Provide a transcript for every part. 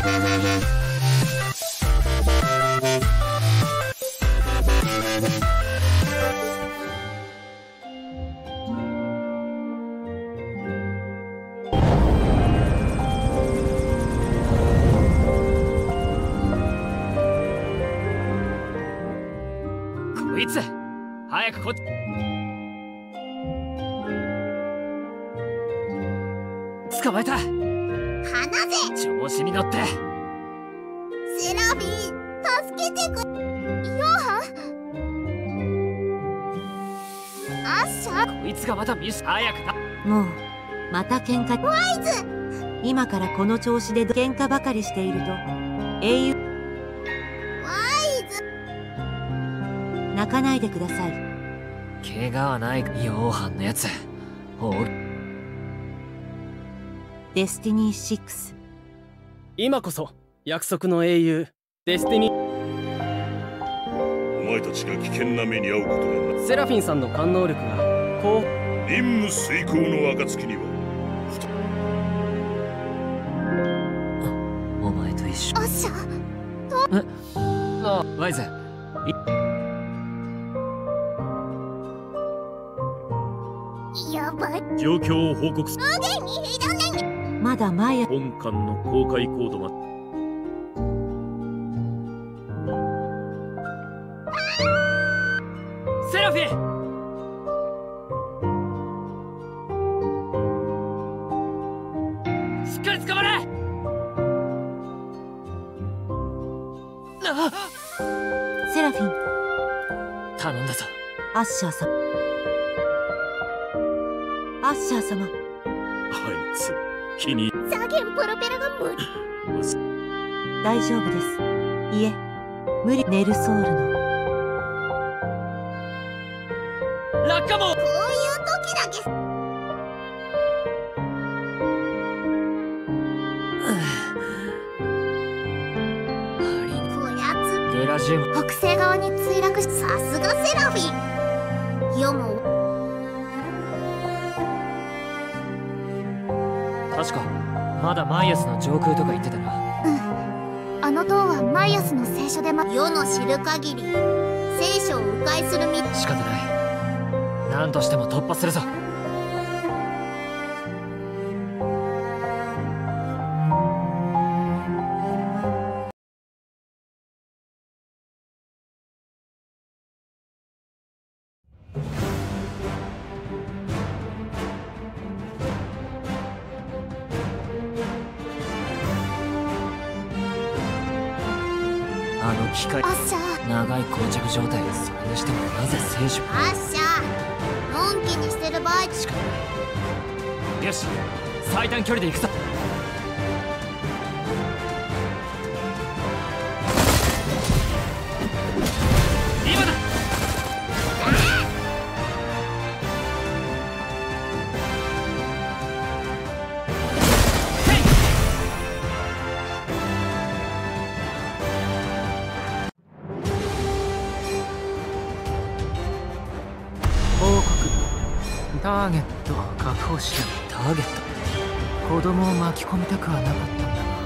こいつ早くこっち。捕まえた。 離せ。 調子に乗って。 セラフィー、助けてく。ヨハアッシャー。 こいつがまたミス。早くもうまた喧嘩。 ワイズ。 今からこの調子で喧嘩ばかりしていると英雄。 ワイズ。 泣かないでください。 怪我はない。ヨーハンのやつ。 デスティニー6。 今こそ約束の英雄デスティニー。 お前たちが危険な目に遭うことがない。 セラフィンさんの感能力がこう。 任務遂行の暁にはお前と一緒。 アッシャー。 ワイズ。 やばい。 状況を報告する。 まだ前。 本館の公開コードまセラフィン。しっかり捕まれ。 セラフィン。 頼んだぞ。 アッシャー様。アッシャー様。 あいつ気に左舷プロペラが無理。 大丈夫です。いえ無理。ネルソールの落下も。 こういう時だけ。こやつゲラジウム。 北西側に墜落し、さすがセラフィン。世も確かまだマイアスの上空とか言ってたな。 あの塔はマイアスの聖書で世の知る限り聖書を迂回する道。 仕方ない。何としても突破するぞ。あの機械。 アッシャー。 長い膠着状態。それにしてもなぜ聖書。 アッシャー。のんきにしてる場合。 しかない。よし、最短距離で行くぞ。今だ。 ターゲットを確保しろ。 ターゲット。 子供を巻き込みたくはなかったんだ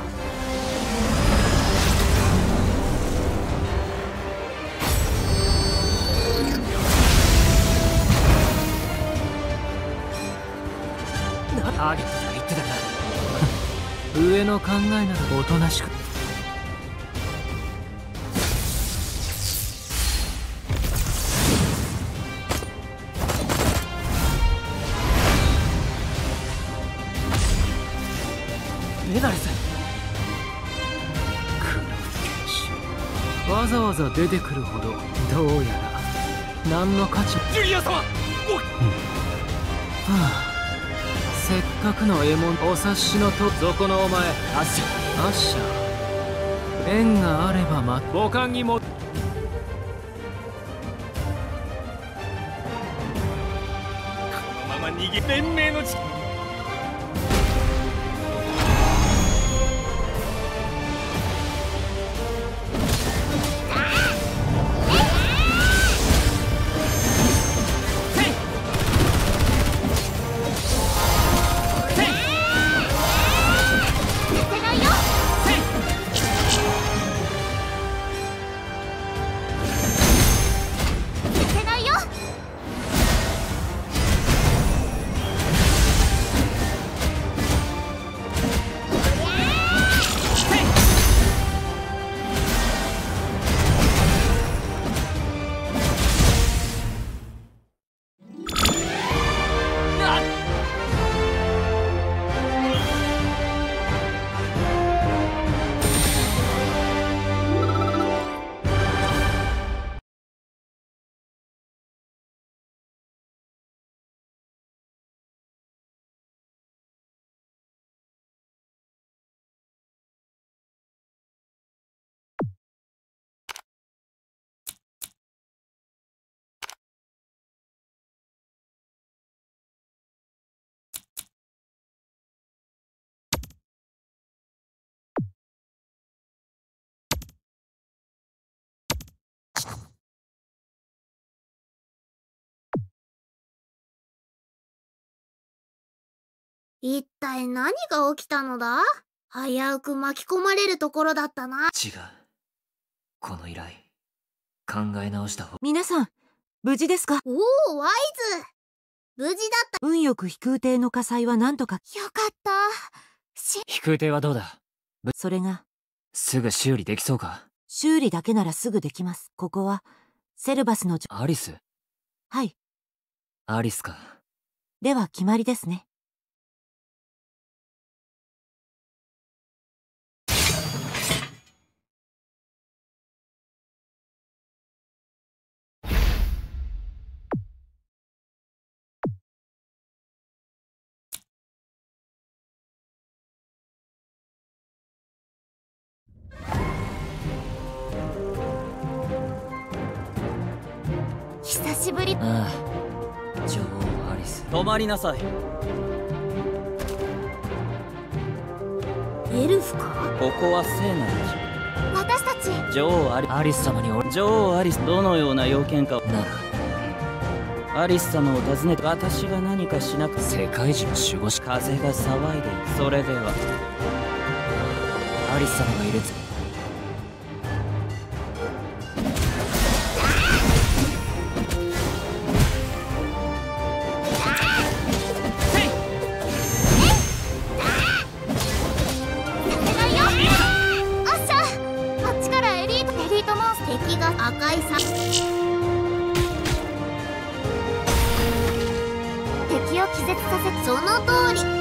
ターゲットと言ってたな。 上の考えならおとなしく。 メダルさん。 黒い剣士、わざわざ出てくるほどどうやら何の価値も。 ジュリア様。 はあ、せっかくの獲物お察しのと。そこのお前アッシャー。 アッシャー、縁があれば母艦にも。 このまま逃げ。連盟の地。 一体何が起きたのだ？危うく巻き込まれるところだったな。 違う。この依頼考え直した方。 皆さん無事ですか？ おお、ワイズ、無事だった。 運よく飛空艇の火災は何とか。 よかった。 飛空艇はどうだ？ それがすぐ修理できそうか？ 修理だけならすぐできます。ここはセルバスのアリス？ はい。 アリスか。 では決まりですね。 久しぶり。 ああ、女王アリス。 止まりなさい。 エルフか？ ここは聖なる私たち。 地。女王アリス様に女王アリス、どのような要件かなアリス様を訪ねて、私が何かしなくて。 世界中の守護者。 風が騒いでいる。それではアリス様がいるぜ。 敵が赤いさ。敵を気絶させ。その通り。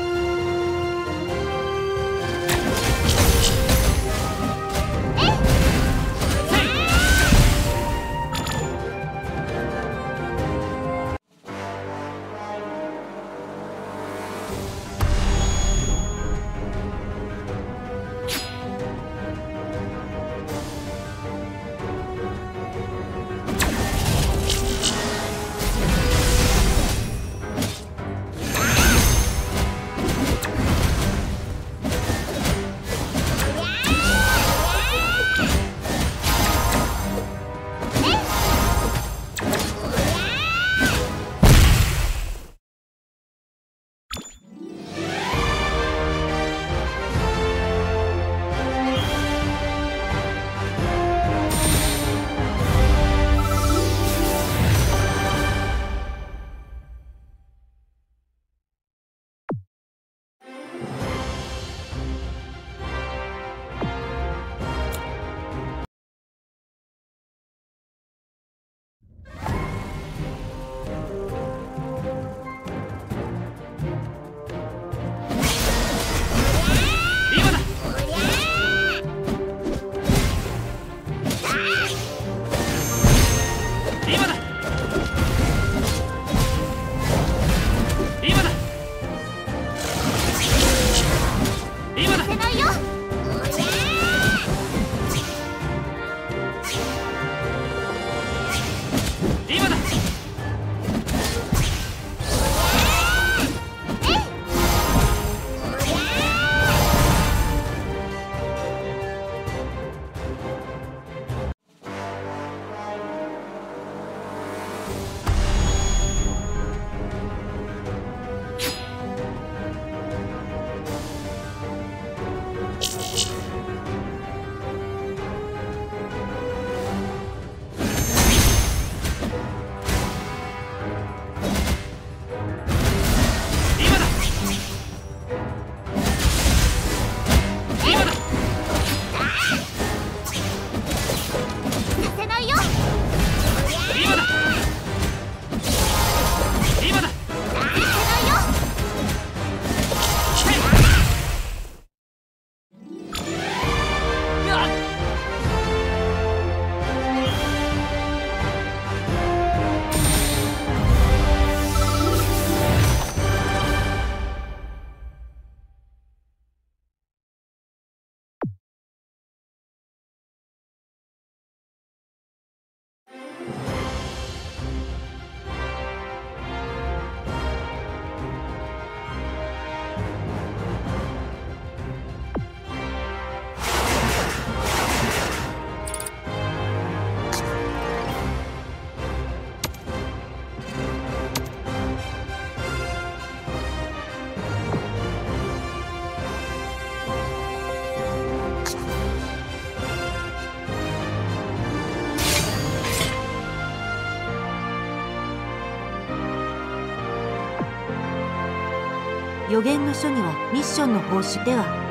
予言の書にはミッションの報酬では